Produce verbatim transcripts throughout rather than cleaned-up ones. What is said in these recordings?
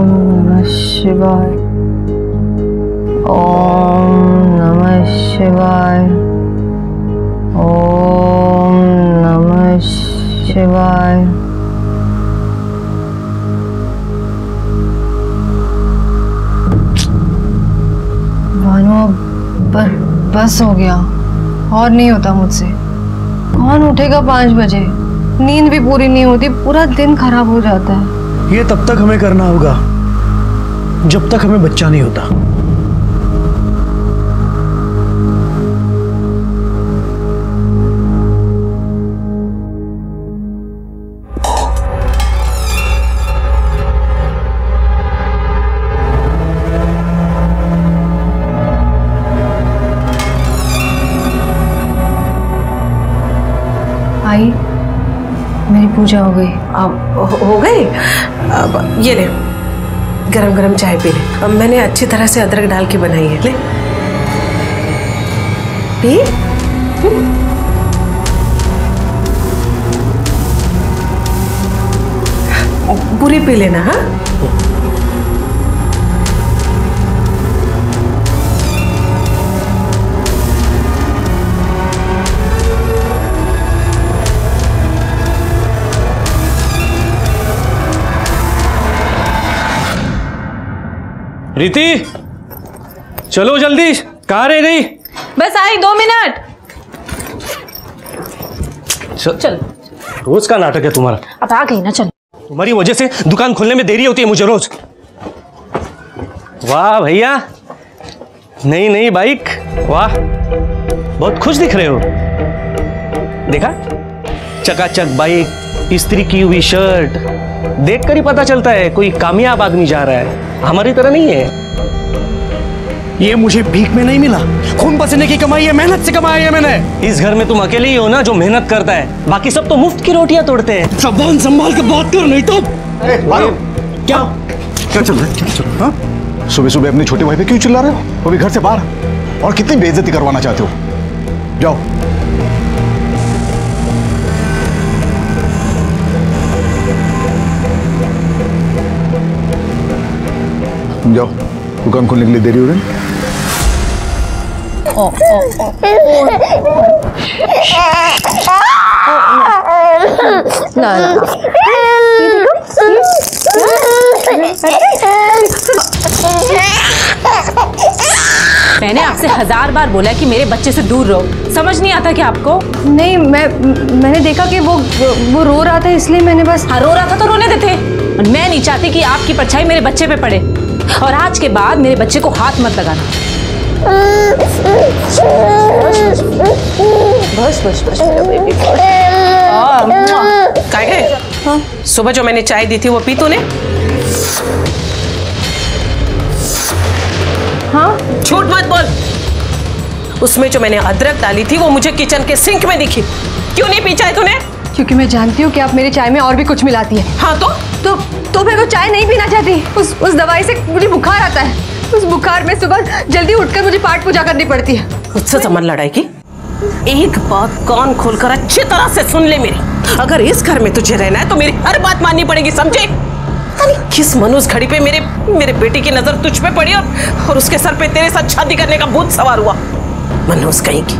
नमः शिवाय, ओम नमः शिवाय, ओम नमः शिवाय। भानु ब, बस हो गया, और नहीं होता मुझसे। कौन उठेगा पाँच बजे? नींद भी पूरी नहीं होती, पूरा दिन खराब हो जाता है। ये तब तक हमें करना होगा जब तक हमें बच्चा नहीं होता। आई, मेरी पूजा हो गई। अब हो गई? अब ये ले, गरम गरम चाय पी ले। अब मैंने अच्छी तरह से अदरक डाल के बनाई है, ले पी। पूरी पी लेना। हाँ, रीति, चलो जल्दी, कहाँ रह गई? बस आई, दो मिनट। चल, चल। रोज का नाटक है तुम्हारा। अब आ गई ना, चल। तुम्हारी वजह से दुकान खोलने में देरी होती है मुझे रोज। वाह भैया, नई नई बाइक, वाह, बहुत खुश दिख रहे हो। देखा, चकाचक बाइक, इस्त्री की हुई शर्ट, देखकर ही पता चलता है कोई कामयाब आदमी जा रहा है, हमारी तरह नहीं है। ये मुझे भीख में नहीं मिला, खून पसीने की कमाई है, मेहनत से कमाई है मैंने। इस घर में तुम अकेले ही हो ना जो मेहनत करता है, बाकी सब तो मुफ्त की रोटियां तोड़ते हैं। जबान संभाल के बात कर, नहीं तो क्या क्या चल रहा है? क्या चल रहा है? सुबह सुबह अपनी छोटे भाई पे क्यों चिल्ला रहे हो? वो भी घर से बाहर, और कितनी बेइज्जती करवाना चाहते हो? जाओ। जाओ, दुकान खोलने के लिए देरी हो रही है। ओ, ओ, ओ, ना, ना। मैंने आपसे हजार बार बोला कि मेरे बच्चे से दूर रहो, समझ नहीं आता क्या आपको? नहीं, मैं मैंने देखा कि वो वो रो रहा था, इसलिए मैंने बस। हाँ, रो रहा था तो रोने देते। और मैं नहीं चाहती कि आपकी परछाई मेरे बच्चे पे पड़े, और आज के बाद मेरे बच्चे को हाथ मत लगाना। बस बस बस काय है? सुबह जो मैंने चाय दी थी वो पी तूने? हाँ, झूठ मत बोल। उसमें जो मैंने अदरक डाली थी वो मुझे किचन के सिंक में दिखी। क्यों नहीं पी चाय तूने? क्योंकि मैं जानती हूँ कि आप मेरी चाय में और भी कुछ मिलाती है। हाँ तो तो तो मैं वो चाय नहीं पीना चाहती। उस उस दवाई से मुझे बुखार आता है। उस बुखार में सुबह जल्दी उठकर मुझे पाठ पूजा करनी पड़ती है। मुझसे जमन लड़ाई की? एक बात कान खोलकर अच्छी तरह से सुन ले मेरी। अगर इस घर में तुझे रहना है तो मेरी हर बात माननी पड़ेगी, समझे? किस मनुष्य घड़ी पे मेरे मेरे बेटी की नजर तुझ पे पड़ी और, और उसके सर पे तेरे साथ शादी करने का भूत सवार हुआ। मनोज कहीं की।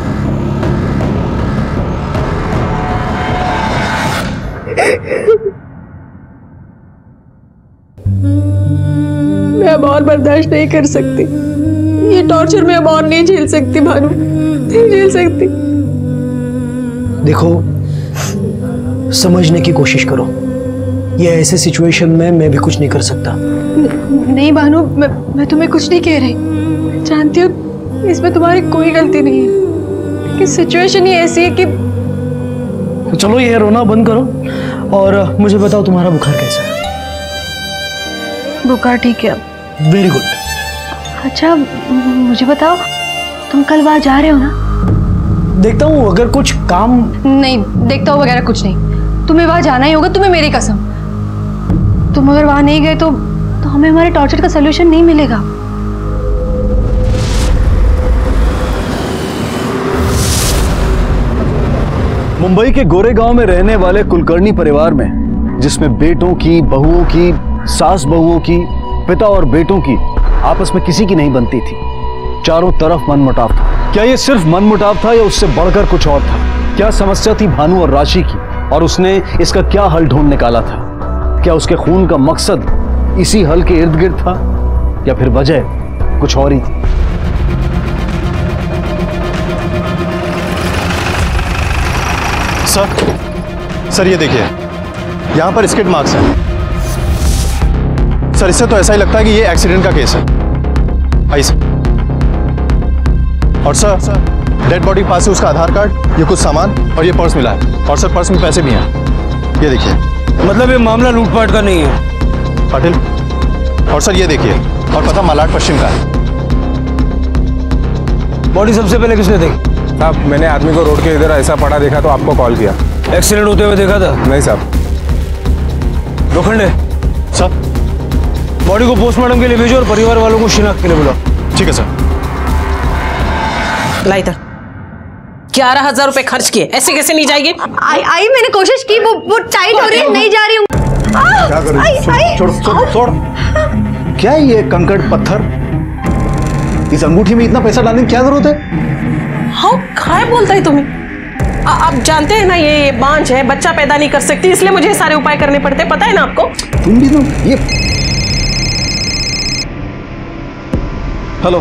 मैं अब और बर्दाश्त नहीं कर सकती। ये टॉर्चर मैं अब और नहीं झेल सकती भानु, नहीं झेल सकती। देखो, समझने की कोशिश करो। ये ऐसे सिचुएशन में मैं भी कुछ नहीं कर सकता। नहीं भानु, मैं मैं तुम्हें कुछ नहीं कह रही। मैं जानती हूँ इसमें तुम्हारी कोई गलती नहीं है, कि सिचुएशन ही ऐसी है कि। तो चलो ये रोना बंद करो और मुझे बताओ तुम्हारा बुखार कैसा है? बुखार ठीक है। Very good. अच्छा मुझे बताओ, तुम कल वहां जा रहे हो ना? देखता हूँ, अगर कुछ काम। नहीं, देखता हूँ वगैरह कुछ नहीं, तुम्हें वहां जाना ही होगा, तुम्हें मेरी कसम। तुम अगर वहां नहीं गए तो तो हमें हमारे टॉर्चर का सलूशन नहीं मिलेगा। मुंबई के गोरेगांव में रहने वाले कुलकर्णी परिवार में, जिसमें बेटों की, बहुओं की, सास बहुओं की पिता और बेटों की आपस में किसी की नहीं बनती थी। चारों तरफ मनमुटाव था। क्या ये सिर्फ मनमुटाव था या उससे बढ़कर कुछ और था? क्या समस्या थी भानु और राशि की और उसने इसका क्या हल ढूंढ निकाला था? क्या उसके खून का मकसद इसी हल के इर्द गिर्द था या फिर वजह कुछ और ही थी? सर सर ये देखिए, यहां पर स्किड मार्क्स हैं। सर इससे तो ऐसा ही लगता है कि ये एक्सीडेंट का केस है। आइए सर। और सर डेड बॉडी के पास से उसका आधार कार्ड, ये कुछ सामान और ये पर्स मिला है। और सर पर्स में पैसे भी हैं, ये देखिए। मतलब ये मामला लूटपाट का नहीं है पाटिल। और सर ये देखिए, और पता मालाड पश्चिम का है। बॉडी सबसे पहले किसने देखी? साहब मैंने आदमी को रोड के इधर ऐसा पड़ा देखा तो आपको कॉल किया। एक्सीडेंट होते हुए देखा था? नहीं साहब। लोखंडे, सर बॉडी को पोस्टमार्टम के लिए भेजो और परिवार वालों को शिनाख्त के लिए बुलाओ। ठीक है सर। ला इधर। ग्यारह हजार रुपए खर्च किए, ऐसे कैसे नहीं जाएगी? आई आई मैंने कोशिश की, वो वो टाइट हो रही है, नहीं जा रही हूँ। क्या करूं? छोड़ छोड़ छोड़। क्या है ये कंकड़ पत्थर? इस अंगूठी में इतना पैसा डालने की क्या जरूरत है? हाँ काय बोलता है तुम्हें? आप जानते हैं ना ये बांझ है, बच्चा पैदा नहीं कर सकती, इसलिए मुझे सारे उपाय करने पड़ते, पता है ना आपको? तुम भी तो ये। हेलो,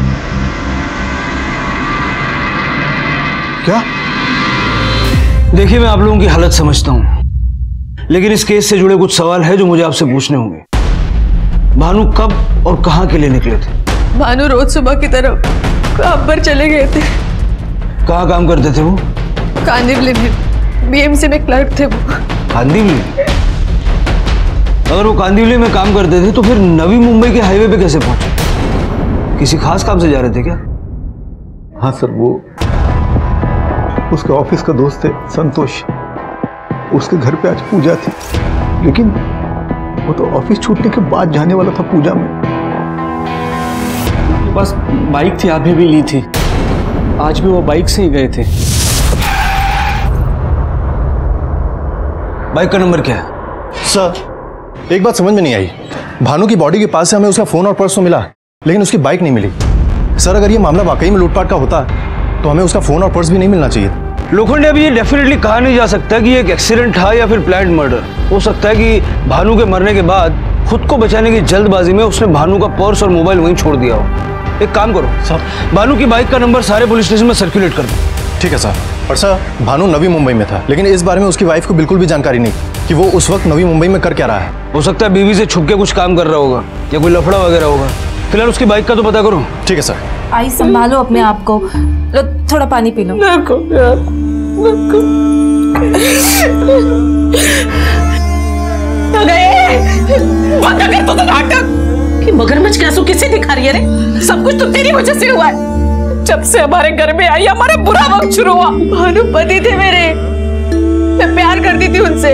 क्या? देखिए मैं आप लोगों की हालत समझता हूं, लेकिन इस केस से जुड़े कुछ सवाल है जो मुझे आपसे पूछने होंगे। भानु कब और कहां के लिए निकले थे? भानु रोज सुबह की तरफ काम पर चले गए थे। कहाँ काम करते थे वो? कांदिवली में बीएमसी में क्लर्क थे वो। कांदिवली? अगर वो कांदिवली में काम करते थे तो फिर नवी मुंबई के हाईवे पे कैसे पहुंचे? किसी खास काम से जा रहे थे क्या? हाँ सर, वो उसके ऑफिस का दोस्त है संतोष, उसके घर पे आज पूजा थी, लेकिन वो तो ऑफिस छूटने के बाद जाने वाला था पूजा में। बस बाइक थी, अभी भी ली थी, आज भी वो बाइक से ही गए थे। बाइक का नंबर क्या है? सर एक बात समझ में नहीं आई, भानु की बॉडी के पास से हमें उसका फोन और पर्स तो मिला, लेकिन उसकी बाइक नहीं मिली। सर अगर ये मामला वाकई में लूटपाट का होता तो हमें उसका फोन और पर्स भी नहीं मिलना चाहिए। लोखंडे, अभी ये डेफिनेटली कहा नहीं जा सकता कि ये एक एक्सीडेंट था या फिर प्लान्ड मर्डर। हो सकता है कि भानु के मरने के बाद खुद को बचाने की जल्दबाजी में उसने भानु का पर्स और मोबाइल वहीं छोड़ दिया हो। एक काम करो सर, भानु की बाइक का नंबर सारे पुलिस स्टेशन में सर्कुलेट कर दो। ठीक है सर। और सर भानु नवी मुंबई में था, लेकिन इस बारे में उसकी वाइफ को बिल्कुल भी जानकारी नहीं कि वो उस वक्त नवी मुंबई में कर क्या रहा है। हो सकता है बीवी से छुप के कुछ काम कर रहा होगा या कोई लफड़ा वगैरह होगा। फिलहाल उसकी बाइक का तो पता करो। ठीक है सर। आई संभालो अपने आप को, लो थोड़ा पानी पी लो। बंद कर तो नाटक कि मगरमच्छ के आंसू किसे दिखा रही है रे? सब कुछ तो तेरी वजह से हुआ है। जब से हमारे घर में आई हमारा बुरा वक्त शुरू हुआ। भानु पति थे मेरे, मैं प्यार करती थी उनसे,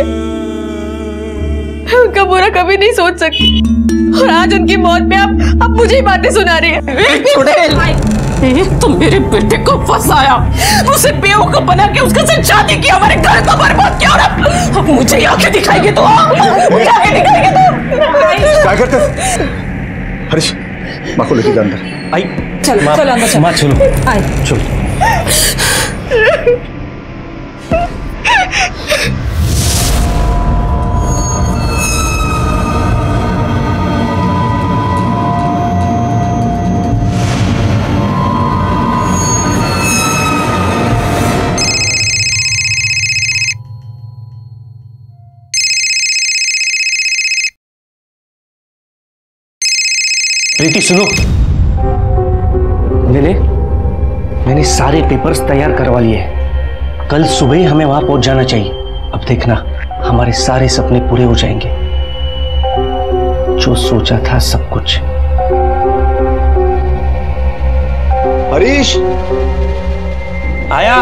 उनका बुरा कभी नहीं सोच सकती, और आज उनकी मौत पे आप अब मुझे ही बातें सुना रही है। चुड़ैल, एक तो मेरे बेटे को फंसाया, उसे बेवकूफ बना के उसके साथ शादी की, हमारे घर को बर्बाद किया, और अब अब मुझे आंखें दिखाएगी तो मुझे आंखें दिखाएगी तो क्या करते? हरीश, माँ को लेके जा अंदर। आई चलो चलो अंदर चलो। माँ चलो आई चलो। प्रीति सुनो, मैंने मैंने सारे पेपर्स तैयार करवा लिए हैं। कल सुबह ही हमें वहां पहुंच जाना चाहिए। अब देखना हमारे सारे सपने पूरे हो जाएंगे। जो सोचा था सब कुछ। हरीश, आया।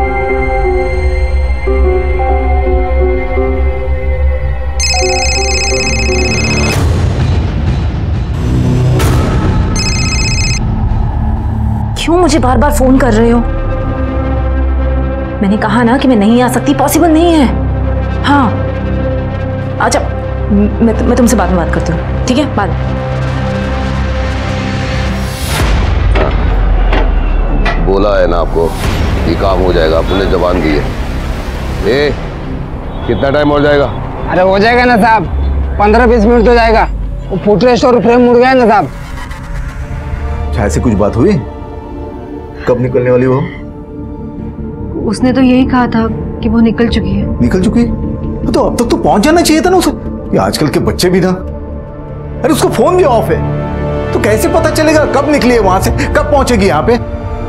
क्यों मुझे बार बार फोन कर रहे हो? मैंने कहा ना कि मैं नहीं आ सकती, पॉसिबल नहीं है। हाँ अच्छा, मैं मैं तुमसे बाद में बात करती हूँ, ठीक है? बाद में। बोला है ना आपको, ये काम हो जाएगा, आपने जबान दी है। ए, कितना टाइम हो जाएगा? अरे हो जाएगा ना साहब, पंद्रह बीस मिनट तो जाएगा। वो फुटरेस्ट और फ्रेम मुड़ गया ना साहब। चाहे से कुछ बात हुई? कब निकलने वाली वो? उसने तो यही कहा था कि वो निकल चुकी है। निकल चुकी? तो अब तक तो पहुंच जाना चाहिए था ना उसे। ये आजकल के बच्चे भी ना, अरे उसका फोन भी ऑफ है, तो कैसे पता चलेगा कब निकली है वहां से, कब पहुंचेगी यहाँ पे?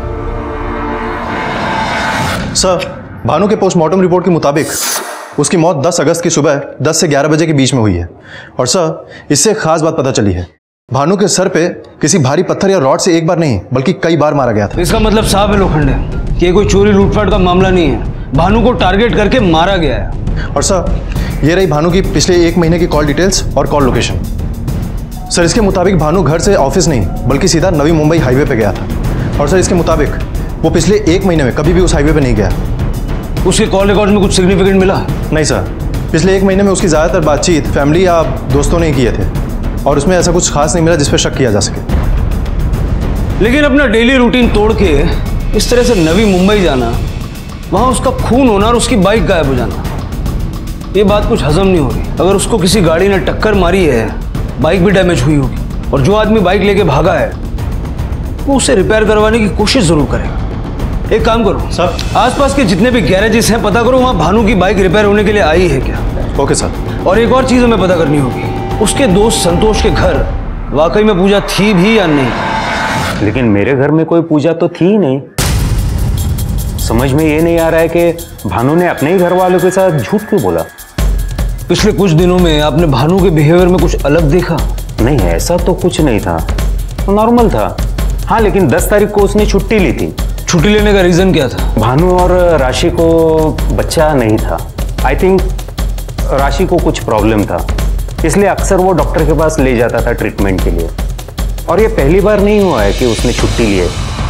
सर, भानु के पोस्टमार्टम रिपोर्ट के मुताबिक उसकी मौत दस अगस्त की सुबह दस से ग्यारह बजे के बीच में हुई है। और सर, इससे एक खास बात पता चली है, भानु के सर पे किसी भारी पत्थर या रॉड से एक बार नहीं बल्कि कई बार मारा गया था। इसका मतलब साफ है लोखंडे कि ये कोई चोरी लूटपाट का मामला नहीं है, भानु को टारगेट करके मारा गया है। और सर, ये रही भानु की पिछले एक महीने की कॉल डिटेल्स और कॉल लोकेशन। सर, इसके मुताबिक भानु घर से ऑफिस नहीं बल्कि सीधा नवी मुंबई हाईवे पे गया था। और सर, इसके मुताबिक वो पिछले एक महीने में कभी भी उस हाईवे पे नहीं गया। उसके कॉल रिकॉर्ड में कुछ सिग्निफिकेंट मिला? नहीं सर, पिछले एक महीने में उसकी ज़्यादातर बातचीत फैमिली या दोस्तों ने किए थे और उसमें ऐसा कुछ खास नहीं मिला जिस पर शक किया जा सके। लेकिन अपना डेली रूटीन तोड़ के इस तरह से नवी मुंबई जाना, वहां उसका खून होना और उसकी बाइक गायब हो जाना, ये बात कुछ हजम नहीं हो रही। अगर उसको किसी गाड़ी ने टक्कर मारी है, बाइक भी डैमेज हुई होगी, और जो आदमी बाइक लेके भागा है वो उसे रिपेयर करवाने की कोशिश जरूर करेगा। एक काम करो सर, आसपास के जितने भी गैरेजेस हैं पता करो वहां भानु की बाइक रिपेयर होने के लिए आई है क्या। Okay sir. और एक और चीज हमें पता करनी होगी, उसके दोस्त संतोष के घर वाकई में पूजा थी भी या नहीं। लेकिन मेरे घर में कोई पूजा तो थी ही नहीं। समझ में ये नहीं आ रहा है कि भानु ने अपने ही घर वालों के साथ झूठ क्यों बोला। पिछले कुछ दिनों में आपने भानु के बिहेवियर में कुछ अलग देखा? नहीं, ऐसा तो कुछ नहीं था, नॉर्मल था। हाँ, लेकिन दस तारीख को उसने छुट्टी ली थी। छुट्टी लेने का रीजन क्या था? भानु और राशि को बच्चा नहीं था। आई थिंक राशि को कुछ प्रॉब्लम था, इसलिए अक्सर वो डॉक्टर के पास ले जाता था ट्रीटमेंट के लिए। और ये पहली बार नहीं हुआ है कि उसने छुट्टी ली है।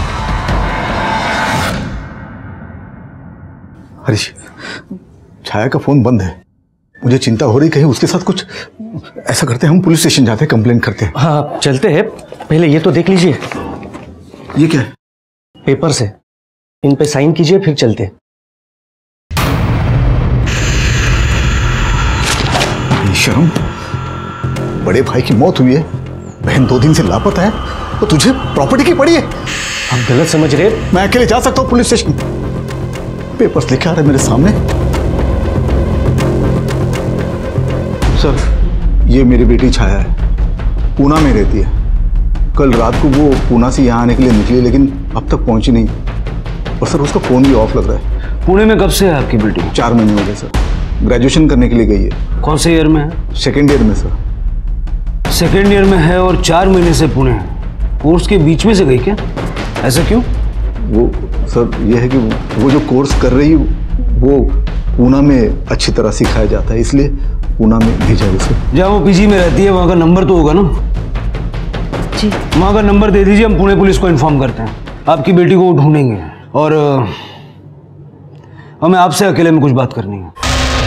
हरीश, छाया का फोन बंद है, मुझे चिंता हो रही कहीं उसके साथ कुछ। ऐसा करते हैं, हम पुलिस स्टेशन जाते हैं, कंप्लेंट करते हैं। हाँ चलते हैं, पहले ये तो देख लीजिए। ये क्या है? पेपर से, इन पे साइन कीजिए फिर चलते। शर्म, बड़े भाई की मौत हुई है, बहन दो दिन से लापता है, तो तुझे प्रॉपर्टी की पड़ी है। आप गलत समझ रहे हैं। मैं अकेले जा सकता हूँ पुलिस स्टेशन? पेपर्स लिखे आ रहे मेरे सामने। सर, ये मेरी बेटी छाया है, पूना में रहती है। कल रात को वो पूना से यहाँ आने के लिए निकली, लेकिन अब तक पहुंची नहीं। और सर, उसका फोन भी ऑफ लग रहा है। पुणे में कब से है आपकी बेटी? चार महीने हो गए सर, ग्रेजुएशन करने के लिए गई है। कौन से ईयर में है? सेकेंड ईयर में सर। सेकेंड ईयर में है और चार महीने से पुणे है। कोर्स के बीच में से गई क्या? ऐसा क्यों? वो सर, ये है कि वो जो कोर्स कर रही वो पूना में अच्छी तरह सिखाया जाता है, इसलिए पूना में भेजा उसे। जहाँ वो पीजी में रहती है वहाँ का नंबर तो होगा ना? जी। वहाँ का नंबर दे दीजिए, हम पुणे पुलिस को इन्फॉर्म करते हैं। आपकी बेटी को ढूंढेंगे और हमें आपसे अकेले में कुछ बात करनी है।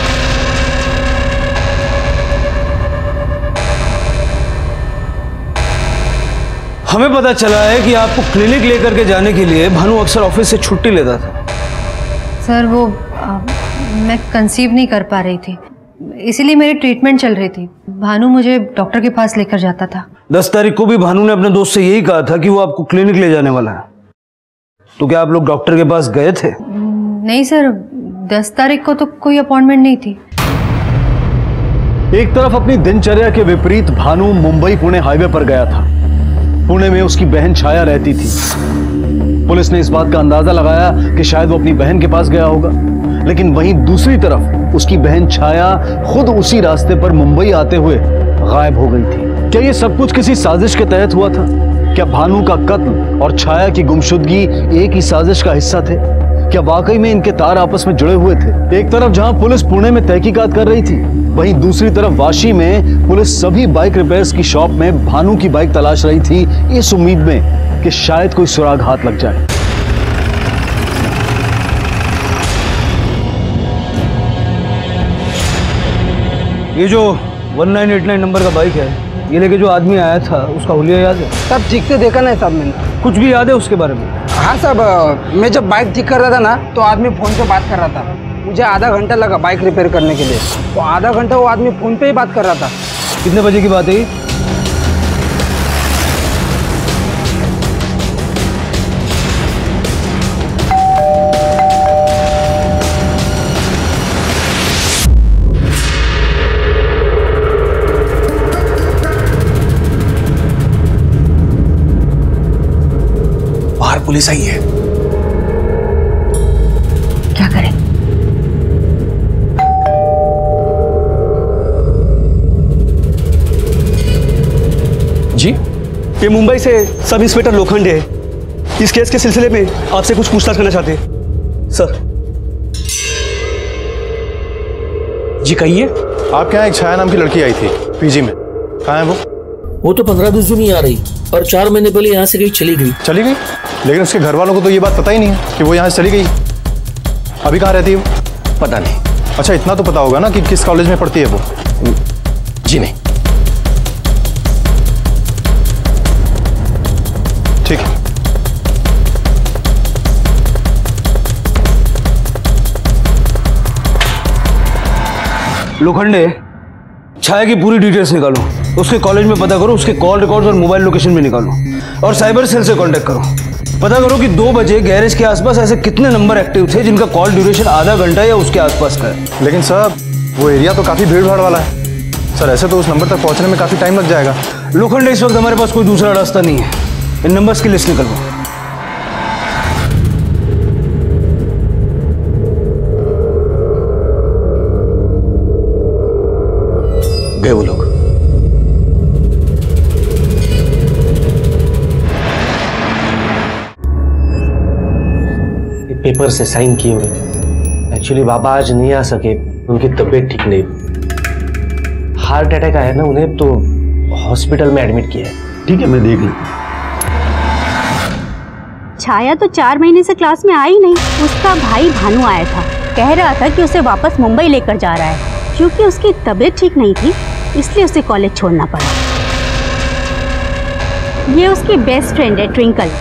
हमें पता चला है कि आपको क्लिनिक लेकर के जाने के लिए भानु अक्सर ऑफिस से छुट्टी लेता था। सर, वो आ, मैं कंसीव नहीं कर पा रही थी, इसीलिए मेरी ट्रीटमेंट चल रही थी। भानु मुझे डॉक्टर के पास लेकर जाता था। दस तारीख को भी भानु ने अपने दोस्त से यही कहा था कि वो आपको क्लिनिक ले जाने वाला है। तो क्या आप लोग डॉक्टर के पास गए थे? नहीं सर, दस तारीख को तो कोई अपॉइंटमेंट नहीं थी। एक तरफ अपनी दिनचर्या के विपरीत भानु मुंबई पुणे हाईवे पर गया था। पुणे में उसकी बहन छाया रहती थी। पुलिस ने इस बात का अंदाजा लगाया कि शायद वो अपनी बहन के पास गया होगा, लेकिन वहीं दूसरी तरफ उसकी बहन छाया खुद उसी रास्ते पर मुंबई आते हुए गायब हो गई थी। क्या ये सब कुछ किसी साजिश के तहत हुआ था? क्या भानु का कत्ल और छाया की गुमशुदगी एक ही साजिश का हिस्सा थे? क्या वाकई में इनके तार आपस में जुड़े हुए थे? एक तरफ जहां पुलिस पुणे में तहकीकात कर रही थी, वहीं दूसरी तरफ वाशी में पुलिस सभी बाइक रिपेयर्स की शॉप में भानु की बाइक तलाश रही थी, इस उम्मीद में कि शायद कोई सुराग हाथ लग जाए। ये जो one nine eight nine number का बाइक है, ये लेके जो आदमी आया था उसका हुलिया याद है? सब ठीक से देखा नहीं साहब मैंने। कुछ भी याद है उसके बारे में? हाँ साहब, मैं जब बाइक ठीक कर रहा था ना तो आदमी फोन पे बात कर रहा था। मुझे आधा घंटा लगा बाइक रिपेयर करने के लिए, तो आधा घंटा वो आदमी फोन पे ही बात कर रहा था। कितने बजे की बात है ये? बाहर पुलिस आई है। क्या करें? जी, ये मुंबई से सब इंस्पेक्टर लोखंडे है। इस केस के सिलसिले में आपसे कुछ पूछताछ करना चाहते हैं सर। जी कहिए। आपके यहाँ एक छाया नाम की लड़की आई थी पीजी में, कहाँ है वो? वो तो पंद्रह बीस दिन ही आ रही, और चार महीने पहले यहाँ से कहीं चली गई। चली गई? लेकिन उसके घर वालों को तो ये बात पता ही नहीं है कि वो यहाँ से चली गई। अभी कहाँ रहती है वो? पता नहीं। अच्छा, इतना तो पता होगा ना कि किस कॉलेज में पढ़ती है वो? जी नहीं। ठीक है। लोखंडे, छाया की पूरी डिटेल्स निकालो, उसके कॉलेज में पता करो, उसके कॉल रिकॉर्ड्स और मोबाइल लोकेशन भी निकालो, और साइबर सेल से कांटेक्ट करो। पता करो कि दो बजे गैरेज के आसपास ऐसे कितने नंबर एक्टिव थे जिनका कॉल ड्यूरेशन आधा घंटा या उसके आसपास का है। लेकिन सर, वो एरिया तो काफी भीड़ भाड़ वाला है सर, ऐसे तो उस नंबर तक पहुंचने में काफी टाइम लग जाएगा। लोखंडे, इस वक्त हमारे पास कोई दूसरा रास्ता नहीं है। इन नंबर्स की लिस्ट निकलवाओ। गए वो लोग। पेपर से साइन किए हुए। एक्चुअली बाबा आज नहीं आ सके, उनकी तबीयत ठीक नहीं, हार्ट अटैक आया ना उन्हें, तो हॉस्पिटल में एडमिट किया है। ठीक है, मैं देख लूं। छाया तो चार महीने से क्लास में आई नहीं। उसका भाई भानु आया था, कह रहा था कि उसे वापस मुंबई लेकर जा रहा है। क्योंकि उसकी तबीयत ठीक नहीं थी इसलिए उसे कॉलेज छोड़ना पड़ा। ये उसकी बेस्ट फ्रेंड है ट्विंकल।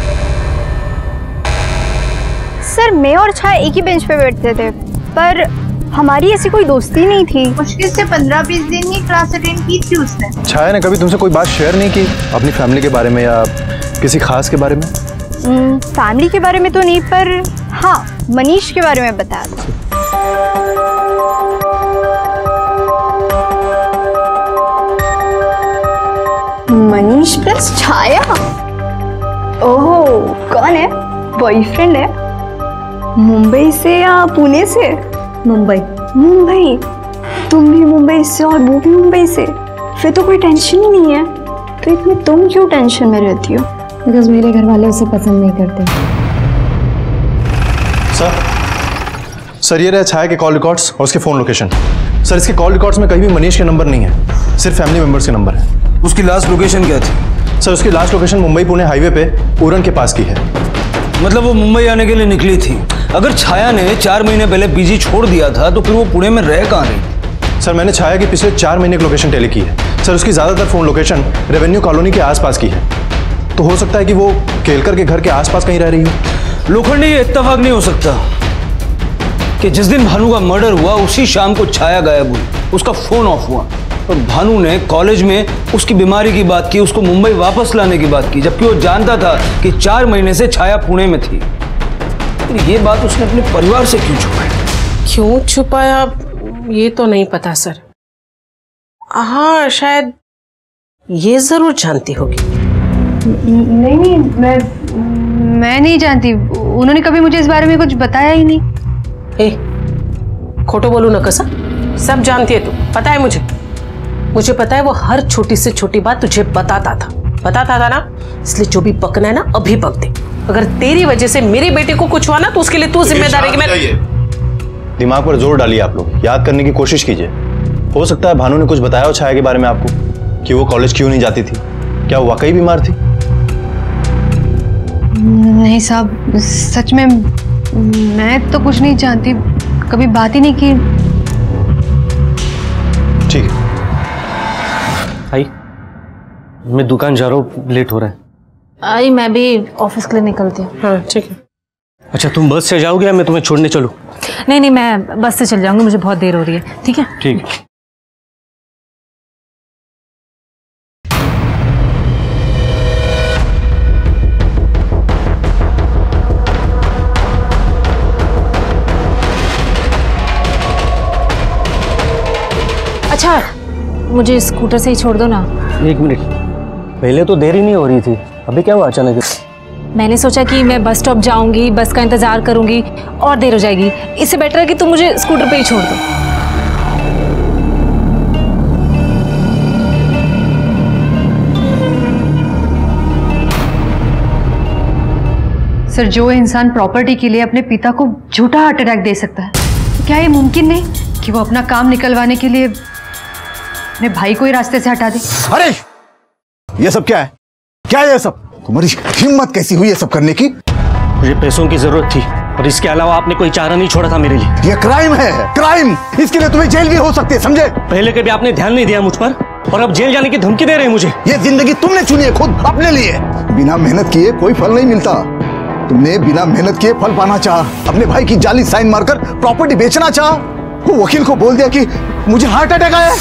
सर, मैं और छाया एक ही बेंच पे बैठते थे, पर हमारी ऐसी कोई दोस्ती नहीं थी। मुश्किल से पंद्रह बीस दिन ही क्लास अटेंड की थी उसने। छाया ने कभी तुमसे कोई बात शेयर नहीं की अपनी फैमिली के बारे में या किसी खास के बारे में? फैमिली के बारे में तो नहीं, पर हाँ, मनीष के बारे में बताया था। मनीष प्लस छाया? ओह, कौन है? बॉयफ्रेंड है? मुंबई से या पुणे से? मुंबई। मुंबई? तुम भी मुंबई से और वो भी मुंबई से? फिर तो कोई टेंशन ही नहीं है। तो इतनी तुम क्यों टेंशन में रहती हो? बिकॉज मेरे घर वाले उसे पसंद नहीं करते। सर, सर ये रहे छाया के कॉल रिकॉर्ड्स और उसके फोन लोकेशन। सर, इसके कॉल रिकॉर्ड्स में कहीं भी मनीष के नंबर नहीं है, सिर्फ फैमिली मेंबर्स के नंबर है। उसकी लास्ट लोकेशन क्या थी? सर, उसकी last location Mumbai Pune highway पे उरण के पास की है। मतलब वो मुंबई आने के लिए निकली थी। अगर छाया ने चार महीने पहले पीजी छोड़ दिया था तो फिर वो पुणे में रह कहाँ रही? सर, मैंने छाया की पिछले चार महीने की लोकेशन टेली की है। सर, उसकी ज्यादातर फोन लोकेशन रेवेन्यू कॉलोनी के आसपास की है, तो हो सकता है कि वो केलकर के घर के आसपास कहीं रह रही हो। लोखंडे, ये इत्तेफाक नहीं हो सकता कि जिस दिन भानु का मर्डर हुआ उसी शाम को छाया गायब हुई, उसका फोन ऑफ हुआ और भानु ने कॉलेज में उसकी बीमारी की बात की, उसको मुंबई वापस लाने की बात की, जबकि वो जानता था कि चार महीने से छाया पुणे में थी। तो ये बात उसने अपने परिवार से क्यों छुपाई? क्यों छुपाया ये तो नहीं पता सर। हाँ, शायद ये जरूर जानती होगी। नहीं नहीं, मैं मैं नहीं जानती। उन्होंने कभी मुझे इस बारे में कुछ बताया ही नहीं। ए, खोटो बोलू ना कसा, सब जानती है तू, पता है मुझे। मुझे पता है वो हर छोटी से छोटी बात तुझे बताता था, बताता था ना, इसलिए जो भी पकना है ना अभी पक दे। अगर तेरी वजह से मेरे बेटे को कुछ हुआ ना तो उसके लिए तू जिम्मेदार है। कि मैं दिमाग पर जोर डालिए आप लोग, याद करने की कोशिश कीजिए। हो सकता है भानु ने कुछ बताया हो छाया के बारे में आपको, कि वो कॉलेज क्यों नहीं जाती थी, क्या वो वाकई बीमार थी? नहीं साहब, सच में मैं तो कुछ नहीं जानती, कभी बात ही नहीं की। ठीक है, आई मैं दुकान जा रहा हूँ, लेट हो रहा है। आई मैं भी ऑफिस के लिए निकलती हूँ। हाँ ठीक है। अच्छा तुम बस से जाओगे या मैं तुम्हें छोड़ने चलूँ? नहीं नहीं मैं बस से चल जाऊंगी, मुझे बहुत देर हो रही है। ठीक है ठीक है। अच्छा मुझे स्कूटर से ही छोड़ दो ना। एक मिनट, पहले तो देरी नहीं हो रही थी, अभी क्या हुआ अचानक? मैंने सोचा कि मैं बस स्टॉप जाऊंगी, बस का इंतजार करूंगी और देर हो जाएगी, इससे बेटर है कि तुम मुझे स्कूटर पे ही छोड़ दो। सर, जो इंसान प्रॉपर्टी के लिए अपने पिता को झूठा हार्ट अटैक दे सकता है, तो क्या ये मुमकिन नहीं कि वो अपना काम निकलवाने के लिए अपने भाई को ही रास्ते से हटा दे? अरे ये सब क्या है? क्या है ये सब? तुम्हारी हिम्मत कैसी हुई ये सब करने की? मुझे पैसों की जरूरत थी और इसके अलावा आपने कोई चारा नहीं छोड़ा था मेरे लिए। ये क्राइम है, क्राइम। इसके लिए तुम्हें जेल भी हो सकती है, समझे? पहले कभी आपने ध्यान नहीं दिया मुझ पर और अब जेल जाने की धमकी दे रहे हैं मुझे। ये जिंदगी तुमने चुनी है खुद अपने लिए। बिना मेहनत किए कोई फल नहीं मिलता। तुमने बिना मेहनत किए फल पाना चाहा, अपने भाई की जाली साइन मारकर प्रॉपर्टी बेचना चाहा। वो वकील को बोल दिया कि मुझे हार्ट अटैक आया।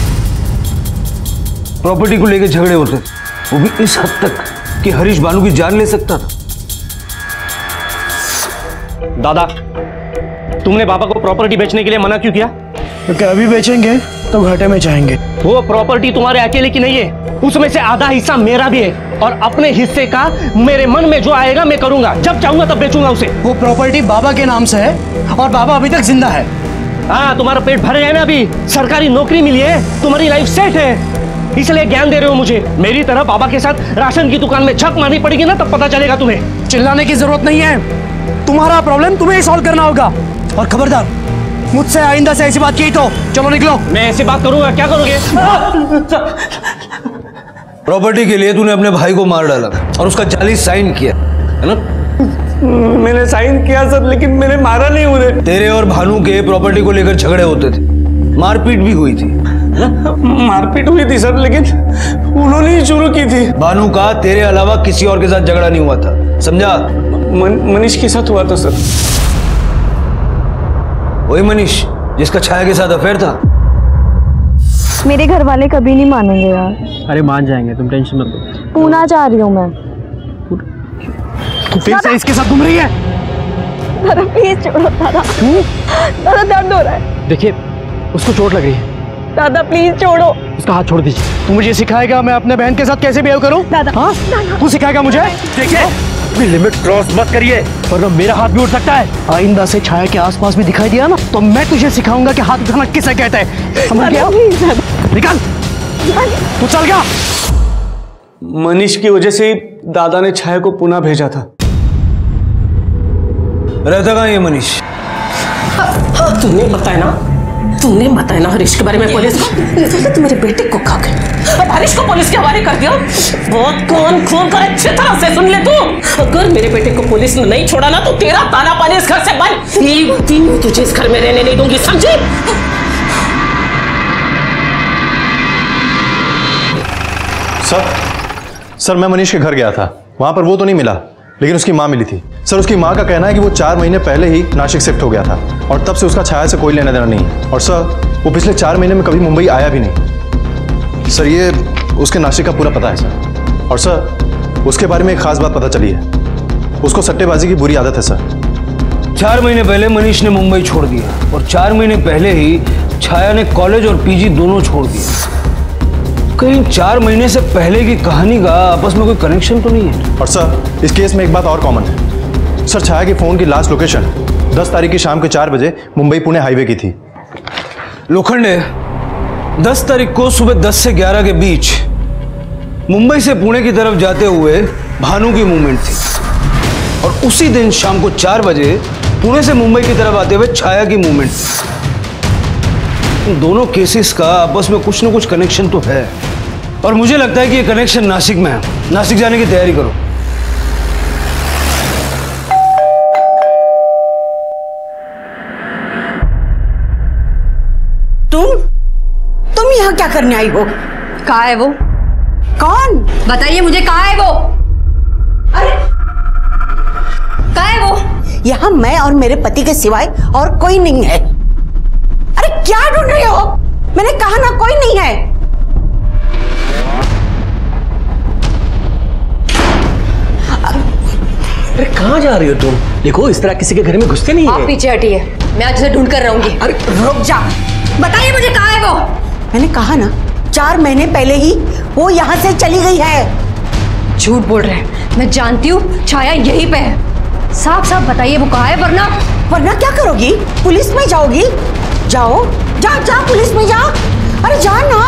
प्रॉपर्टी को लेकर झगड़े होते, वो भी इस हद तक कि हरीश बानू की जान ले सकता था। दादा, तुमने पापा को प्रॉपर्टी बेचने के लिए मना क्यों किया? क्योंकि अभी बेचेंगे तो घाटे में जाएंगे। वो प्रॉपर्टी तुम्हारे अकेले की नहीं है, उसमें से आधा हिस्सा मेरा भी है और अपने हिस्से का मेरे मन में जो आएगा मैं करूंगा, जब चाहूंगा तब बेचूंगा उसे। वो प्रॉपर्टी बाबा के नाम से है और बाबा अभी तक जिंदा है। हाँ, तुम्हारा पेट भर गया ना, अभी सरकारी नौकरी मिली है, तुम्हारी लाइफ सेट है, इसलिए ज्ञान दे रहे हो मुझे। मेरी तरह बाबा के साथ राशन की दुकान में झक मारनी पड़ेगी ना, तब पता चलेगा तुम्हें। चिल्लाने की जरूरत नहीं है, तुम्हारा प्रॉब्लम तुम्हें ही सॉल्व करना होगा। और खबरदार, मुझसे आइंदा से ऐसी बात की तो चलो निकलो। मैं ऐसी बात करूंगा, क्या करोगे? प्रॉपर्टी के लिए तूने अपने भाई को मार डाला और उसका जाली साइन किया, है ना? मैंने साइन किया सर, लेकिन मैंने मारा नहीं उन्हें। तेरे और भानु के प्रॉपर्टी को लेकर झगड़े होते थे, मारपीट भी हुई थी। मारपीट हुई थी सर, लेकिन उन्होंने ही शुरू की थी। भानु का तेरे अलावा किसी और के साथ झगड़ा नहीं हुआ था, समझा? मन, मनीष के साथ हुआ था सर। वही मनीष जिसका छाया के साथ अफेयर था। मेरे घर वाले कभी नहीं मानेंगे यार। अरे मान जाएंगे, तुम टेंशन मत लो। पूना जा रही हूँ मैं। तू फिर से इसके साथ घूम रही है? दादा प्लीज छोड़ो दादा। दादा दर्द हो रहा है। देखिए, उसको चोट लग रही है। दादा प्लीज छोड़ो। उसका हाथ छोड़ दीजिए। तू मुझे सिखाएगा मैं अपने बहन के साथ कैसे बिहेव करूं? दादा, हाँ? तू सिखाएगा मुझे? देखिए, अपनी लिमिट क्रॉस मत करिए, वरना मेरा हाथ भी उठ सकता है। आइंदा से छाया के आसपास भी दिखाई दिया ना, तो मैं तुझे सिखाऊंगा कि हाथ उठाना किसे कहते हैं। समझ गया? निकल, तू चल गया। मनीष की वजह से दादा ने छाया को पुनः भेजा था। रहता कहाँ ये मनीष? तुमने बताया ना, तुमने बताया ना हरीश के बारे में पुलिस को। तो मेरे बेटे को खा गए, अब हरीश को पुलिस के हवाले कर दिया। बहुत कान खोल कर अच्छी तरह से सुन ले तू। अगर मेरे बेटे को पुलिस ने नहीं छोड़ा ना, तो तेरा ताना पानी इस घर से बंद। एक दिन तुझे इस घर में रहने नहीं दूंगी, समझी? सर सर मैं मनीष के घर गया था, वहां पर वो तो नहीं मिला, लेकिन उसकी माँ मिली थी। सर उसकी माँ का कहना है कि वो चार महीने पहले ही नासिक शिफ्ट हो गया था और तब से उसका छाया से कोई लेना देना नहीं है। और सर वो पिछले चार महीने में कभी मुंबई आया भी नहीं। सर ये उसके नासिक का पूरा पता है सर। और सर उसके बारे में एक खास बात पता चली है, उसको सट्टेबाजी की बुरी आदत है सर। चार महीने पहले मनीष ने मुंबई छोड़ दिया और चार महीने पहले ही छाया ने कॉलेज और पीजी दोनों छोड़ दिया। कहीं चार महीने से पहले की कहानी का आपस में कोई कनेक्शन तो नहीं है? और सर इस केस में एक बात और कॉमन है सर, छाया के फोन की लास्ट लोकेशन दस तारीख की शाम के चार बजे मुंबई पुणे हाईवे की थी। लोखंडे, दस तारीख को सुबह दस से ग्यारह के बीच मुंबई से पुणे की तरफ जाते हुए भानु की मूवमेंट थी और उसी दिन शाम को चार बजे पुणे से मुंबई की तरफ आते हुए छाया की मूवमेंट थी। दोनों केसेस का आपस में कुछ ना कुछ कनेक्शन तो है और मुझे लगता है कि ये कनेक्शन नासिक में है। नासिक जाने की तैयारी करो। तुम तुम यहाँ क्या करने आई हो? कहाँ है वो? कौन? बताइए मुझे, कहाँ है वो? कहाँ है वो? यहाँ मैं और मेरे पति के सिवाय और कोई नहीं है। अरे क्या ढूंढ रही हो? मैंने कहा ना कोई नहीं है। अरे कहाँ जा रही हो तुम? देखो इस तरह किसी के घर में घुसते नहीं आप है। पीछे हटिए, मैं आज उसे ढूंढ कर रहूंगी। अरे रुक जा, बताइए मुझे कहाँ है वो? मैंने कहा ना चार महीने पहले ही वो यहाँ से चली गई है। झूठ बोल रहे हैं, मैं जानती हूँ छाया यहीं पे है। साफ साफ बताइए वो कहाँ है, वरना वरना क्या करोगी? पुलिस में जाओगी? जाओ, जा जा पुलिस में जा। अरे जा ना।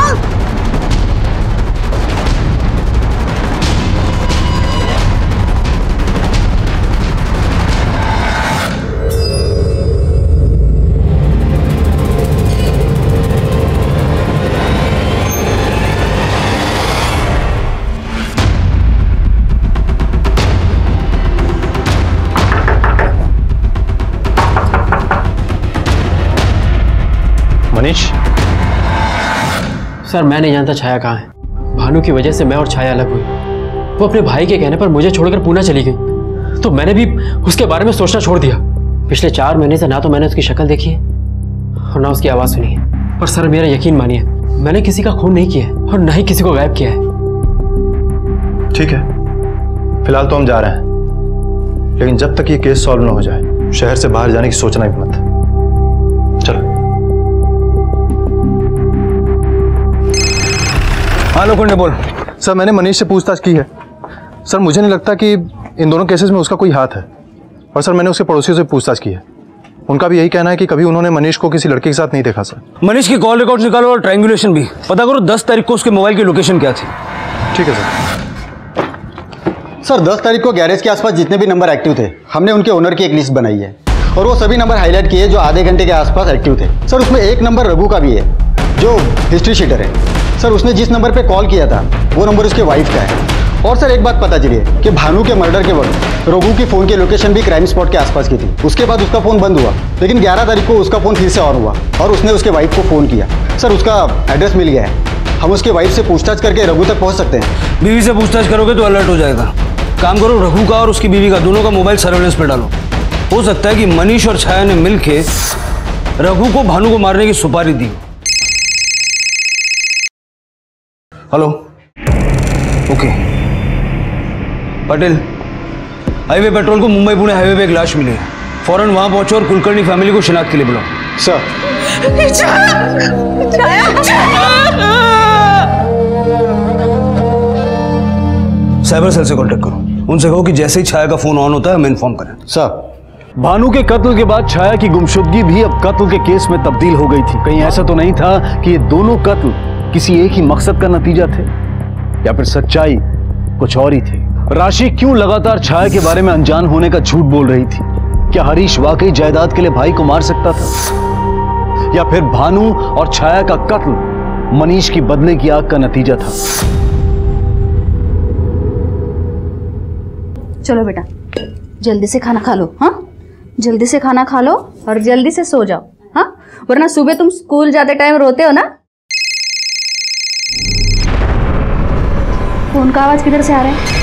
मनीष, सर मैं नहीं जानता छाया कहाँ है। भानु की वजह से मैं और छाया अलग हुई। वो अपने भाई के कहने पर मुझे छोड़कर पूना चली गई, तो मैंने भी उसके बारे में सोचना छोड़ दिया। पिछले चार महीने से ना तो मैंने उसकी शक्ल देखी है और ना उसकी आवाज़ सुनी है। पर सर मेरा यकीन मानिए, मैंने किसी का खून नहीं किया है और ना ही किसी को गायब किया है। ठीक है, फिलहाल तो हम जा रहे हैं, लेकिन जब तक ये केस सॉल्व ना हो जाए शहर से बाहर जाने की सोचना भी मत। चलो। हाँ लोखंडे बोल। सर मैंने मनीष से पूछताछ की है। सर मुझे नहीं लगता कि इन दोनों केसेस में उसका कोई हाथ है। और सर मैंने उसके पड़ोसियों से पूछताछ की है, उनका भी यही कहना है कि कभी उन्होंने मनीष को किसी लड़के के साथ नहीं देखा। सर मनीष की कॉल रिकॉर्ड निकालो और ट्रायंगुलेशन भी पता करो दस तारीख को उसके मोबाइल की लोकेशन क्या थी। ठीक है सर। सर दस तारीख को गैरेज के आसपास जितने भी नंबर एक्टिव थे, हमने उनके ओनर की एक लिस्ट बनाई है और वो सभी नंबर हाईलाइट किए जो आधे घंटे के आसपास एक्टिव थे। सर उसमें एक नंबर रघु का भी है जो हिस्ट्री शीटर है। सर उसने जिस नंबर पे कॉल किया था वो नंबर उसके वाइफ का है। और सर एक बात पता चली है कि भानु के मर्डर के वक्त रघु की फ़ोन की लोकेशन भी क्राइम स्पॉट के आसपास की थी। उसके बाद उसका फ़ोन बंद हुआ, लेकिन ग्यारह तारीख को उसका फ़ोन फिर से ऑन हुआ और उसने उसके वाइफ को फ़ोन किया। सर उसका एड्रेस मिल गया है, हम उसके वाइफ से पूछताछ करके रघु तक पहुँच सकते हैं। बीवी से पूछताछ करोगे तो अलर्ट हो जाएगा। काम करो, रघु का और उसकी बीवी का दोनों का मोबाइल सर्वेलेंस पे डालो। हो सकता है कि मनीष और छाया ने मिलके रघु को भानु को मारने की सुपारी दी। Hello, okay Patel, highway petrol को मुंबई पुणे हाईवे पे एक लाश मिली है। फौरन वहां पहुंचो और कुलकर्णी फैमिली को शिनाख्त के लिए बुलाओ। सर साइबर सेल से कांटेक्ट करो, उनसे कहो कि जैसे ही छाया का फोन ऑन होता है हमें इन्फॉर्म करें। सर भानु के कत्ल के बाद छाया की गुमशुदगी भी अब कत्ल के केस में तब्दील हो गई थी। कहीं ऐसा तो नहीं था कि ये दोनों कत्ल किसी एक ही मकसद का नतीजा थे, या फिर सच्चाई कुछ और ही थी? राशि क्यों लगातार छाया के बारे में अनजान होने का झूठ बोल रही थी? क्या हरीश वाकई जायदाद के लिए भाई को मार सकता था, या फिर भानु और छाया का कत्ल मनीष की बदले की आग का नतीजा था? चलो बेटा जल्दी से खाना खा लो। हाँ जल्दी से खाना खा लो और जल्दी से सो जाओ। हाँ वरना सुबह तुम स्कूल जाते टाइम रोते हो ना। फोन का आवाज किधर से आ रहा है?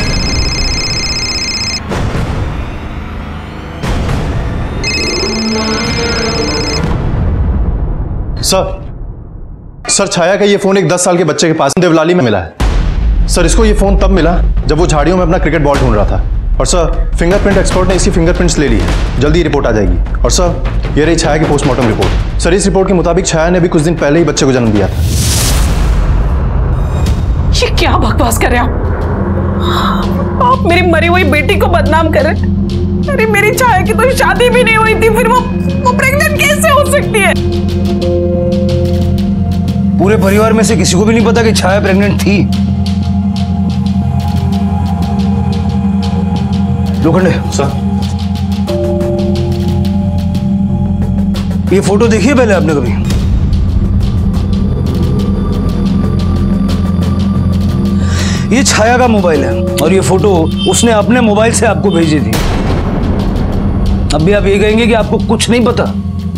सर सर छाया का ये फोन एक दस साल के बच्चे के पास देवलाली में मिला है। सर इसको ये फोन तब मिला जब वो झाड़ियों में अपना क्रिकेट बॉल ढूंढ रहा था। और सर फिंगरप्रिंट एक्सपर्ट ने इसकी फिंगरप्रिंट्स ले ली है, जल्दी रिपोर्ट आ जाएगी। और सर ये रही छाया की पोस्टमार्टम रिपोर्ट। सर इस रिपोर्ट के मुताबिक छाया ने भी कुछ दिन पहले ही बच्चे को जन्म दिया था। ये क्या बकवास कर रहे हो आप? मेरी मरी हुई बेटी को बदनाम कर रहे हैं। अरे मेरी छाया की तो शादी भी नहीं हुई थी, फिर वो वो प्रेग्नेंट कैसे हो सकती है? पूरे परिवार में से किसी को भी नहीं पता कि छाया प्रेग्नेंट थी। लोखंडे सर ये फोटो देखिए पहले आपने कभी? ये छाया का मोबाइल है और ये फोटो उसने अपने मोबाइल से आपको भेजी थी। अब भी आप ये कहेंगे कि आपको कुछ नहीं पता?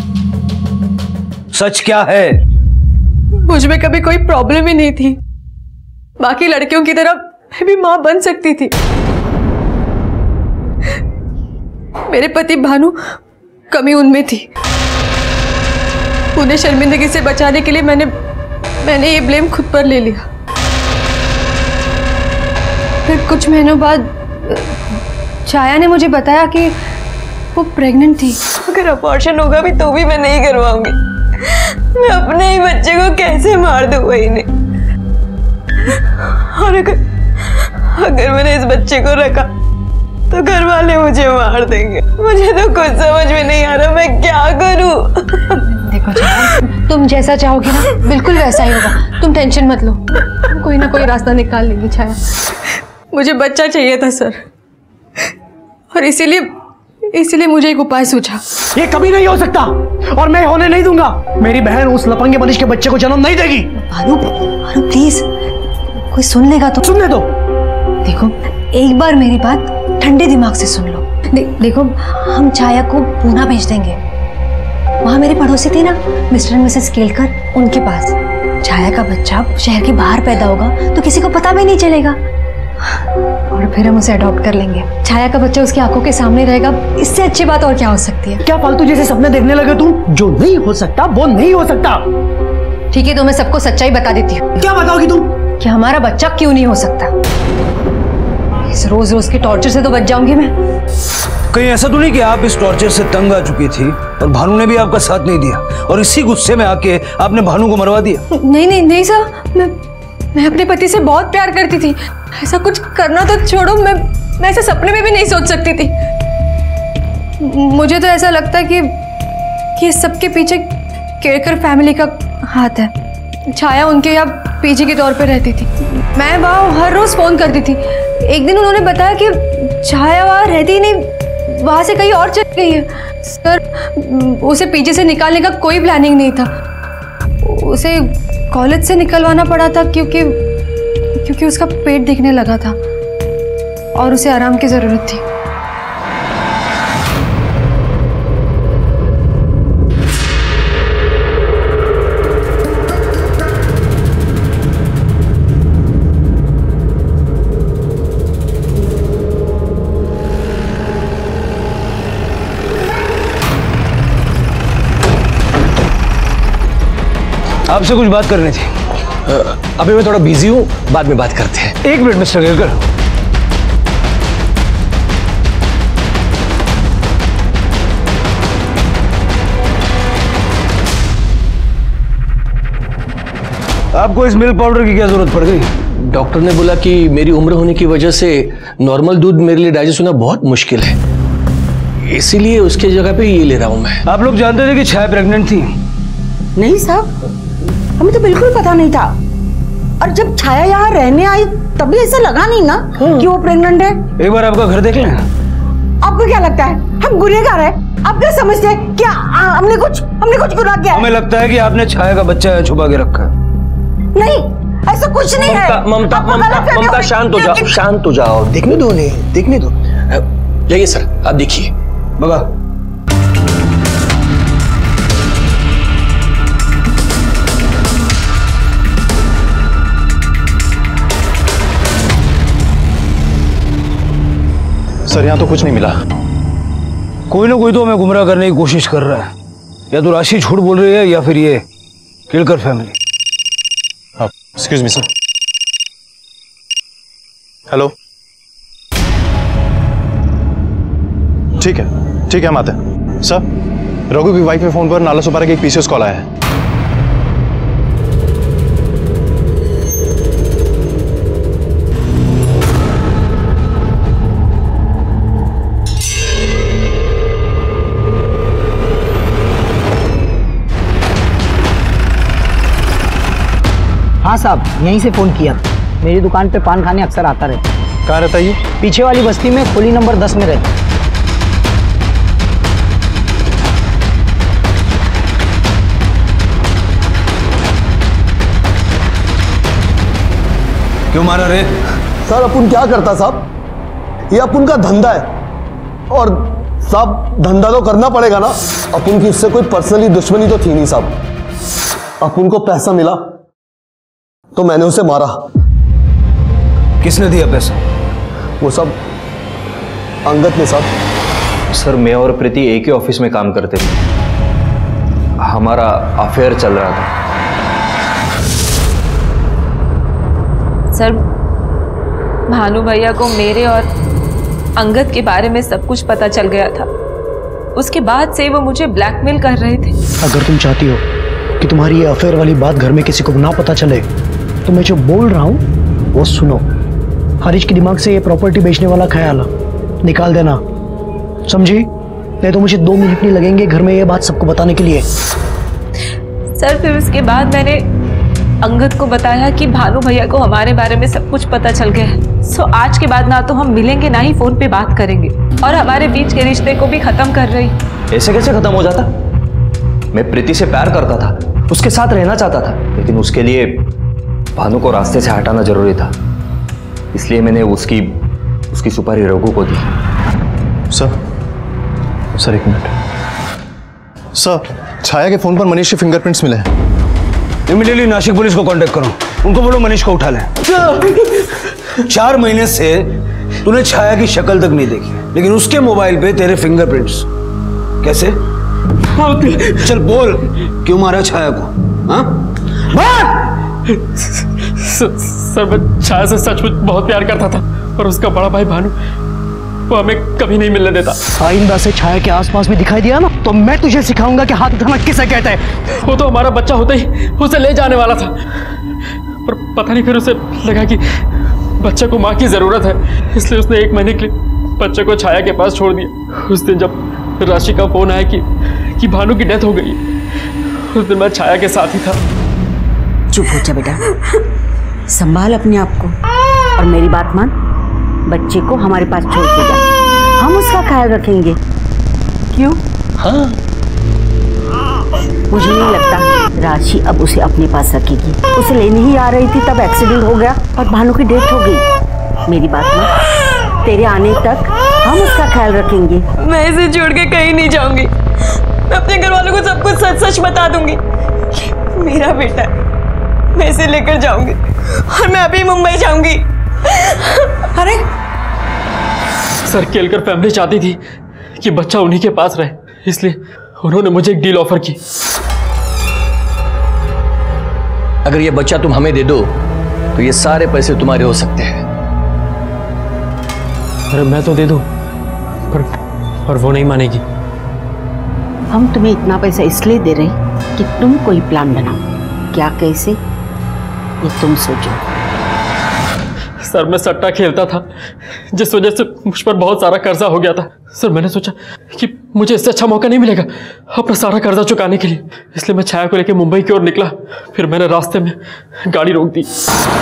सच क्या है? मुझ में कभी कोई प्रॉब्लम ही नहीं थी। बाकी लड़कियों की तरह मैं भी मां बन सकती थी, मेरे पति भानु कमी उनमें थी। उन्हें शर्मिंदगी से बचाने के लिए मैंने मैंने ये ब्लेम खुद पर ले लिया। फिर कुछ महीनों बाद छाया ने मुझे बताया कि वो प्रेग्नेंट थी। अगर अबॉर्शन होगा भी तो भी मैं नहीं करवाऊंगी। मैं अपने ही बच्चे को कैसे मार दूं वही नहीं। और अगर अगर मैंने इस बच्चे को रखा तो घर वाले मुझे मार देंगे। मुझे तो कुछ समझ में नहीं आ रहा मैं क्या करूं। देखो छाया, तुम जैसा चाहोगी ना बिल्कुल वैसा ही होगा। तुम टेंशन मत लो, कोई ना कोई रास्ता निकाल लेंगे छाया। मुझे बच्चा चाहिए था सर, और इसीलिए इसीलिए मुझे एक उपाय सूझा। ये कभी नहीं हो सकता और मैं होने नहीं दूंगा। मेरी बहन उस लफंगे मनीष के बच्चे को जन्म नहीं देगी। भानु, भानु प्लीज, कोई सुन लेगा तो। सुनने दो। देखो एक बार मेरी बात ठंडे दिमाग से सुन लो। दे, देखो हम छाया को पूना भेज देंगे। वहाँ मेरी पड़ोसी थी ना मिस्टर एंड मिसेस केलकर, उनके पास। छाया का बच्चा शहर के बाहर पैदा होगा तो किसी को पता भी नहीं चलेगा, और फिर हम उसे अडॉप्ट कर लेंगे। छाया का बच्चा उसकी आंखों के सामने रहेगा। इससे अच्छी बात और क्या हो सकती है? क्या फालतू जैसे सपने देखने लगे तुम? जो नहीं हो सकता वो नहीं हो सकता। ठीक है तो मैं सबको सच्चाई बता देती हूँ। क्या बताओगी तुम? कि हमारा बच्चा क्यों नहीं हो सकता। इस रोज रोज के टॉर्चर से तो बच जाऊंगी मैं। कहीं ऐसा तो नहीं कि आप इस टॉर्चर से तंग आ चुकी थी और भानु ने भी आपका साथ नहीं दिया और इसी गुस्से में आके आपने भानु को मरवा दिया? नहीं नहीं नहीं सर, मैं मैं अपने पति से बहुत प्यार करती थी। ऐसा कुछ करना तो छोड़ो, मैं मैं ऐसे सपने में भी नहीं सोच सकती थी। मुझे तो ऐसा लगता है कि कि इस सबके पीछे केरकर फैमिली का हाथ है। छाया उनके यहाँ पीजी के तौर पे रहती थी। मैं वहाँ हर रोज फोन करती थी। एक दिन उन्होंने बताया कि छाया वहाँ रहती ही नहीं, वहाँ से कहीं और चली गई है। सर उसे पीजी से निकालने का कोई प्लानिंग नहीं था। उसे कॉलेज से निकलवाना पड़ा था क्योंकि क्योंकि उसका पेट दिखने लगा था और उसे आराम की जरूरत थी। आपसे कुछ बात करनी थी। अभी मैं थोड़ा बिजी हूँ, बाद में बात करते हैं। एक मिनट मिस्टर केलकर। आपको इस मिल्क पाउडर की क्या जरूरत पड़ गई? डॉक्टर ने बोला कि मेरी उम्र होने की वजह से नॉर्मल दूध मेरे लिए डाइजेस्ट होना बहुत मुश्किल है, इसीलिए उसके जगह पे ये ले रहा हूँ मैं। आप लोग जानते थे कि छाया प्रेग्नेंट थी? नहीं साहब, हमें तो बिल्कुल पता नहीं था। और जब छाया यहाँ रहने आई तभी ऐसा लगा नहीं ना कि वो प्रेग्नेंट है। एक बार आपका घर देख लें। आपको क्या लगता है हम गुनहगार हैं? आप क्या समझते हैं? क्या आ, हमने कुछ हमने कुछ गुनाह किया है? हमें लगता है कि आपने छाया का बच्चा छुपा के रखा है। नहीं, ऐसा कुछ नहीं है। ममता ममता ममता शांत हो जाओ, शांत हो जाओ। देखने दो उन्हें, देखने दो। जाइए सर, आप देखिए। बगा सर, यहाँ तो कुछ नहीं मिला। कोई ना कोई तो हमें गुमराह करने की कोशिश कर रहा है। या तो राशि झूठ बोल रही है या फिर ये Kelkar family. Excuse me sir. Hello. ठीक है ठीक है, हम आते हैं। सर, रघु की वाइफ के फोन पर नाला सुपारा के एक पीसीएस कॉल आया है। हाँ साहब, यहीं से फोन किया। मेरी दुकान पे पान खाने अक्सर आता रहता है। कहाँ रहता है ये? पीछे वाली बस्ती में, खोली नंबर दस में रहता है। क्यों मारा रे? सर अपन क्या करता साहब, ये अपन का धंधा है और साहब धंधा तो करना पड़ेगा ना। अपन की उससे कोई पर्सनली दुश्मनी तो थी नहीं साहब। अपन को पैसा मिला तो मैंने उसे मारा। किसने दिया पैसा? वो सब अंगद ने साहब। सर मैं और प्रीति एक ही ऑफिस में काम करते थे, हमारा अफेयर चल रहा था। सर भानु भैया को मेरे और अंगद के बारे में सब कुछ पता चल गया था। उसके बाद से वो मुझे ब्लैकमेल कर रहे थे। अगर तुम चाहती हो कि तुम्हारी ये अफेयर वाली बात घर में किसी को ना पता चले तो मैं जो बोल रहा हूँ वो सुनो। हरीश के दिमाग से ये प्रॉपर्टी बेचने वाला ख्याल निकाल देना, समझी? नहीं तो मुझे दो मिनट नहीं लगेंगे घर में ये बात सबको बताने के लिए। सर फिर उसके बाद मैंने अंगद को बताया कि भानु भैया को हमारे बारे में सब कुछ पता चल गया है। सो आज के बाद ना तो हम मिलेंगे ना ही फोन पे बात करेंगे और हमारे बीच के रिश्ते को भी खत्म कर रही। ऐसे कैसे खत्म हो जाता? मैं प्रीति से प्यार करता था, उसके साथ रहना चाहता था, लेकिन उसके लिए भानु को रास्ते से हटाना जरूरी था। इसलिए मैंने उसकी उसकी सुपारी रघु को दी। सर सर एक मिनट सर, छाया के फोन पर मनीष के फिंगरप्रिंट्स मिले हैं। इमीडिएटली नासिक पुलिस को कांटेक्ट करो, उनको बोलो मनीष को उठा लें। चार महीने से तूने छाया की शक्ल तक नहीं देखी, लेकिन उसके मोबाइल पे तेरे फिंगरप्रिंट्स कैसे? चल बोल, क्यों मारा छाया को? हाँ सर मैं छाया से सचमुच बहुत प्यार करता था और उसका बड़ा भाई भानु वो हमें कभी नहीं मिलने देता। आइंदा से छाया के आसपास में दिखाई दिया ना तो मैं तुझे सिखाऊंगा कि हाथ उठाना किसे कहते हैं। वो तो हमारा बच्चा होता ही उसे ले जाने वाला था, पर पता नहीं फिर उसे लगा कि बच्चे को माँ की जरूरत है, इसलिए उसने एक महीने के लिए बच्चे को छाया के पास छोड़ दिया। उस दिन जब राशि का फोन आया कि कि भानु की डेथ हो गई, उस दिन मैं छाया के साथ ही था। चुप हो जा बेटा, संभाल अपने आप को और मेरी बात मान। बच्चे को हमारे पास छोड़ के जा, हम उसका ख्याल रखेंगे। क्यों? हाँ। मुझे नहीं लगता राशि अब उसे अपने पास रखेगी। उसे लेने ही आ रही थी तब एक्सीडेंट हो गया और भानु की डेथ हो गई। मेरी बात मान, तेरे आने तक हम उसका ख्याल रखेंगे। मैं इसे छोड़ के कहीं नहीं जाऊंगी। मैं अपने घर वालों को सब कुछ सच सच बता दूंगी। मेरा बेटा है, मैं इसे लेकर जाऊंगी और मैं अभी मुंबई जाऊंगी। अरे सर केलकर फैमिली चाहती थी कि बच्चा उन्हीं के पास रहे, इसलिए उन्होंने मुझे एक डील ऑफर की। अगर ये बच्चा तुम हमें दे दो तो ये सारे पैसे तुम्हारे हो सकते हैं। अरे मैं तो दे दूं, पर पर वो नहीं मानेगी। हम तुम्हें इतना पैसा इसलिए दे रहे कि तुम कोई प्लान बनाओ। क्या कैसे ये तुम सोचो। सर मैं सट्टा खेलता था, जिस वजह से मुझ पर बहुत सारा कर्जा हो गया था। सर मैंने सोचा कि मुझे इससे अच्छा मौका नहीं मिलेगा अपना सारा कर्जा चुकाने के लिए, इसलिए मैं छाया को लेकर मुंबई की ओर निकला। फिर मैंने रास्ते में गाड़ी रोक दी।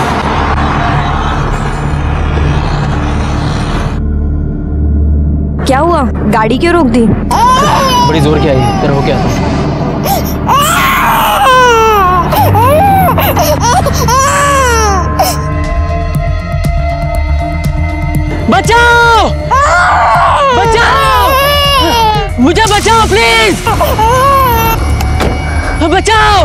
क्या हुआ? गाड़ी क्यों रोक दी? बड़ी जोर की आई, तेरा हो क्या था? बचाओ! बचाओ! मुझे बचाओ प्लीज! बचाओ!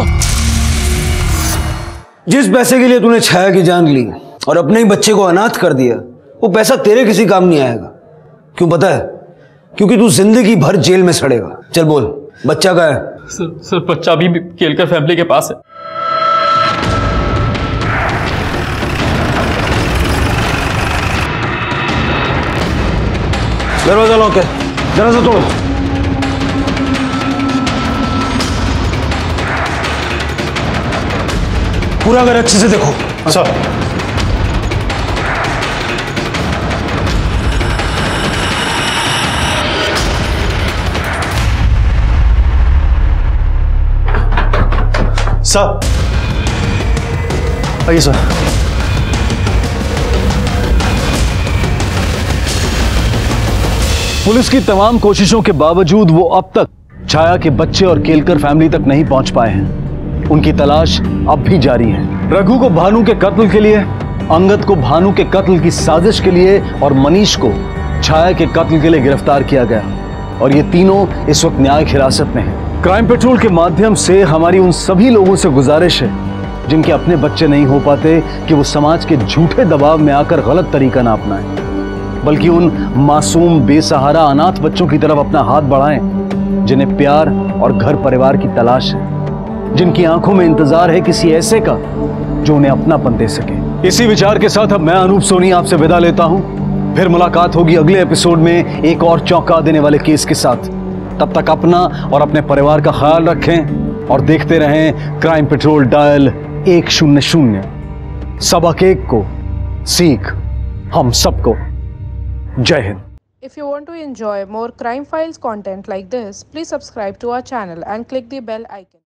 जिस पैसे के लिए तूने छाया की जान ली और अपने ही बच्चे को अनाथ कर दिया, वो पैसा तेरे किसी काम नहीं आएगा। क्यों पता है? क्योंकि तू जिंदगी भर जेल में सड़ेगा। चल बोल, बच्चा कहाँ है? सर, सर बच्चा अभी भी केलकर फैमिली के पास है। दरवाजा लॉक है, दरवाजा तोड़ो। पूरा घर अच्छे से देखो। अच्छा। सर आइए सर। पुलिस की तमाम कोशिशों के बावजूद वो अब तक छाया के बच्चे और केलकर फैमिली तक नहीं पहुंच पाए हैं। उनकी तलाश अब भी जारी है। रघु को भानु के कत्ल के लिए, अंगद को भानु के कत्ल की साजिश के लिए और मनीष को छाया के कत्ल के लिए गिरफ्तार किया गया और ये तीनों इस वक्त न्यायिक हिरासत में हैं। क्राइम पेट्रोल के माध्यम से हमारी उन सभी लोगों से गुजारिश है जिनके अपने बच्चे नहीं हो पाते कि वो समाज के झूठे दबाव में आकर गलत तरीका ना अपनाएं। बल्कि उन मासूम बेसहारा अनाथ बच्चों की तरफ अपना हाथ बढ़ाएं जिन्हें प्यार और घर परिवार की तलाश है, जिनकी आंखों में इंतजार है किसी ऐसे का जो उन्हें अपनापन दे सके। इसी विचार के साथ अब मैं अनूप सोनी आपसे विदा लेता हूं। फिर मुलाकात होगी अगले एपिसोड में एक और चौंका देने वाले केस के साथ। तब तक अपना और अपने परिवार का ख्याल रखें और देखते रहें क्राइम पेट्रोल डायल एक शून्य शून्य। सबक एक को सीख हम सबको। जय Hind. If you want to enjoy more crime files content like this, please subscribe to our channel and click the bell icon.